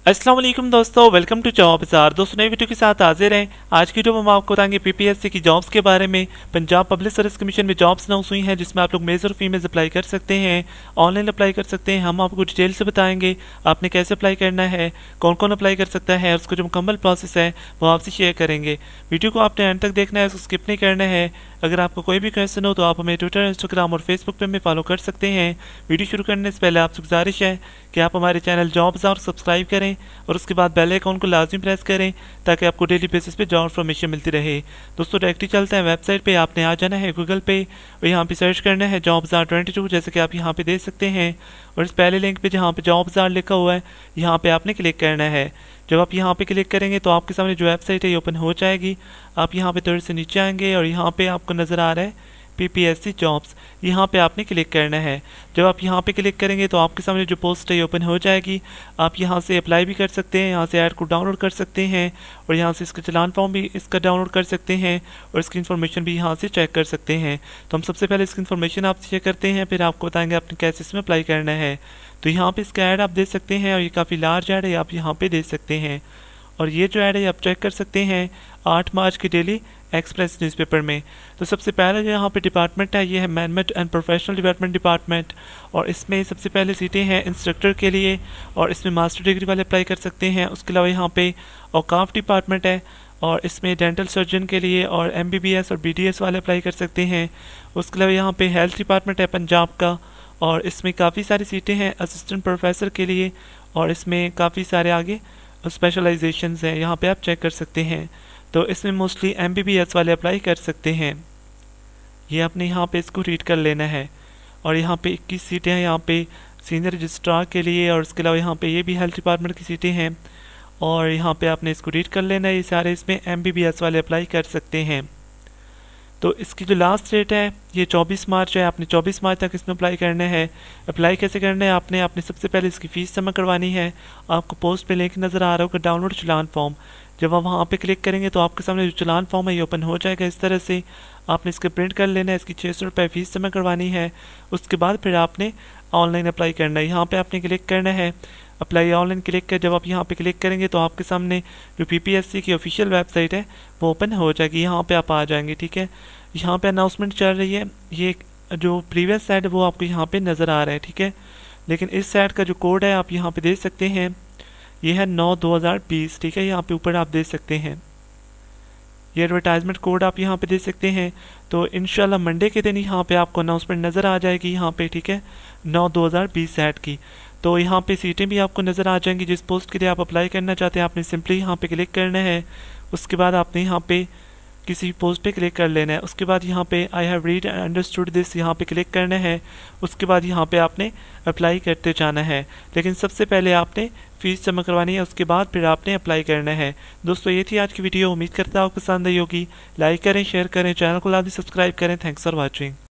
अस्सलाम वालेकुम दोस्तों, वेलकम टू जॉब बाजार। दोस्तों नई वीडियो के साथ हाजिर हैं। आज की वीडियो में हम आपको बताएंगे पीपीएससी की जॉब्स के बारे में। पंजाब पब्लिक सर्विस कमीशन में जॉब्स अनाउंस हुई हैं जिसमें आप लोग मेल्स और फीमेल्स अप्लाई कर सकते हैं, ऑनलाइन अप्लाई कर सकते हैं। हम आपको डिटेल से बताएंगे आपने कैसे अप्लाई करना है, कौन कौन अप्लाई कर सकता है, उसका जो मुकम्मल प्रोसेस है वो आपसे शेयर करेंगे। वीडियो को आपने एंड तक देखना है, उसको स्किप नहीं करना है। अगर आपको कोई भी क्वेश्चन हो तो आप हमें ट्विटर, इंस्टाग्राम और फेसबुक पे हमें फॉलो कर सकते हैं। वीडियो शुरू करने से पहले आपसे गुजारिश है कि आप हमारे चैनल जॉब बाजार सब्सक्राइब करें और उसके बाद बेल आइकन को लाजमी प्रेस करें ताकि आपको डेली बेसिस पे जॉब इन्फॉर्मेशन मिलती रहे। दोस्तों डायरेक्टली चलते हैं वेबसाइट पे। आपने आ जाना है गूगल पे और यहाँ पे सर्च करना है जॉब बाजार 22, जैसे कि आप यहाँ पे देख सकते हैं। और इस पहले लिंक पे जहाँ पे जॉब बाजार लिखा हुआ है यहाँ पे आपने क्लिक करना है। जब आप यहाँ पे क्लिक करेंगे तो आपके सामने जो वेबसाइट है ये ओपन हो जाएगी। आप यहाँ पे थोड़े से नीचे आएंगे और यहाँ पे आपको नजर आ रहा है पीपीएससी जॉब्स, यहाँ पे आपने क्लिक करना है। जब आप यहाँ पे क्लिक करेंगे तो आपके सामने जो पोस्ट है ये ओपन हो जाएगी। आप यहाँ से अप्लाई भी कर सकते हैं, यहाँ से ऐड को डाउनलोड कर सकते हैं और यहाँ से इसका चलान फॉर्म भी इसका डाउनलोड कर सकते हैं और इसकी इन्फॉर्मेशन भी यहाँ से चेक कर सकते हैं। तो हम सबसे पहले इसकी इन्फॉर्मेशन आपसे चेक करते हैं, फिर आपको बताएंगे आपने कैसे इसमें अप्लाई करना है। तो यहाँ पे इसका ऐड आप देख सकते हैं और ये काफ़ी लार्ज ऐड है, आप यहाँ पे देख सकते हैं। और ये जो ऐड है आप चेक कर सकते हैं 8 मार्च की डेली एक्सप्रेस न्यूज़पेपर में। तो सबसे पहले जो यहाँ पे डिपार्टमेंट है ये है management and professional development department और इसमें सबसे पहले सीटें हैं इंस्ट्रक्टर के लिए और इसमें मास्टर डिग्री वाले अप्लाई कर सकते हैं। उसके अलावा यहाँ पे औकाफ डिपार्टमेंट है और इसमें डेंटल सर्जन के लिए और MBBS और BDS वाले अप्लाई कर सकते हैं। उसके अलावा यहाँ पे हेल्थ डिपार्टमेंट है पंजाब का और इसमें काफ़ी सारी सीटें हैं असिस्टेंट प्रोफेसर के लिए और इसमें काफ़ी सारे आगे स्पेशलाइजेशंस हैं, यहाँ पे आप चेक कर सकते हैं। तो इसमें मोस्टली MBBS वाले अप्लाई कर सकते हैं। ये आपने यहाँ पे इसको रीड कर लेना है। और यहाँ पे 21 सीटें हैं यहाँ पे सीनियर रजिस्ट्रार के लिए और इसके अलावा यहाँ पे ये भी हेल्थ डिपार्टमेंट की सीटें हैं और यहाँ पे आपने इसको रीड कर लेना है। ये सारे इसमें MBBS वाले अप्लाई कर सकते हैं। तो इसकी जो लास्ट डेट है ये 24 मार्च है, आपने 24 मार्च तक इसमें अप्लाई करना है। अप्लाई कैसे करना है, आपने सबसे पहले इसकी फ़ीस जमा करवानी है। आपको पोस्ट पे लिंक नज़र आ रहा होगा डाउनलोड चलान फॉर्म। जब आप वहाँ पे क्लिक करेंगे तो आपके सामने जो चलान फॉर्म है ये ओपन हो जाएगा इस तरह से। आपने इसके प्रिंट कर लेना है, इसकी 600 रुपये फ़ीस जमा करवानी है। उसके बाद फिर आपने ऑनलाइन अप्लाई करना है। यहाँ पर आपने क्लिक करना है अप्लाई ऑनलाइन क्लिक कर। जब आप यहाँ पे क्लिक करेंगे तो आपके सामने जो पीपीएससी की ऑफिशियल वेबसाइट है वो ओपन हो जाएगी। यहाँ पे आप आ जाएंगे, ठीक है। यहाँ पे अनाउंसमेंट चल रही है, ये जो प्रीवियस साइड है वो आपको यहाँ पे नज़र आ रहा है, ठीक है। लेकिन इस साइड का जो कोड है आप यहाँ पे देख सकते हैं, ये है 9/2020, ठीक है। यहाँ पे ऊपर आप देख सकते हैं ये एडवर्टाइजमेंट कोड आप यहाँ पे देख सकते हैं। तो इंशाल्लाह मंडे के दिन यहाँ पे आपको अनाउंसमेंट नज़र आ जाएगी यहाँ पे, ठीक है, 9/2020 साइड की। तो यहाँ पे सीटें भी आपको नज़र आ जाएंगी। जिस पोस्ट के लिए आप अप्लाई करना चाहते हैं आपने सिंपली यहाँ पे क्लिक करना है। उसके बाद आपने यहाँ पे किसी पोस्ट पे क्लिक कर लेना है। उसके बाद यहाँ पे I have read and understood this यहाँ पे क्लिक करना है। उसके बाद यहाँ पे आपने अप्लाई करते जाना है, लेकिन सबसे पहले आपने फ़ीस जमा करवानी है, उसके बाद फिर आपने अप्लाई करना है। दोस्तों ये थी आज की वीडियो, उम्मीद करता हूँ आपको पसंद आई होगी। लाइक करें, शेयर करें, चैनल को लाजमी सब्सक्राइब करें। Thanks for watching.